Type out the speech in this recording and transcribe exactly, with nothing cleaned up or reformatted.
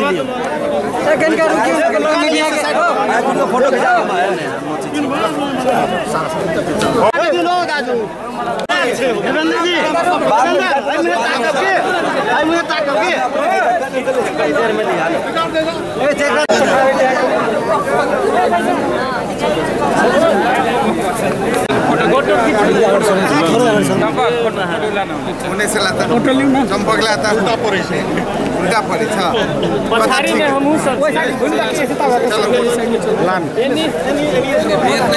second का रुकी media के फोटो खिंचा लोग दाजू देवेंद्र जी आई मुझे ताकब के कई देर में नहीं आने ए चेक फोटो फोटो होने से लाता चंपक लाता उल्टा पड़े छे उल्टा पड़े छ पछाडी में हमहु सब चलो